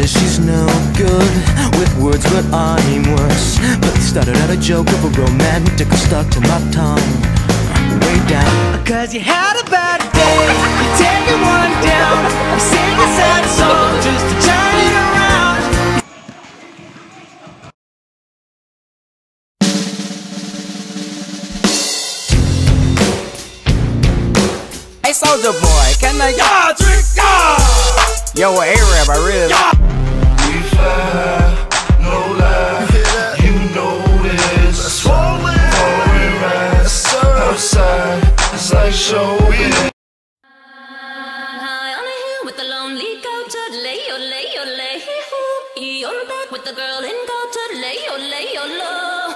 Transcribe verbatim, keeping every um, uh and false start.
says she's no good with words, but I'm worse. But they started out a joke of a romantic stuck to my tongue way down. Cause you had a bad day, you're taking one down. You sing a sad song just to turn it around. Hey Soulja Boy, can I Yeah, drink, yeah. Yo, a A-Rap, I really Yeah. We fly, no lie. You know this. Swollen, pouring rise outside. It's like showbiz. High on a hill with the lonely goat, lay your lay your lay. You're back with the girl in goat, lay your lay your low.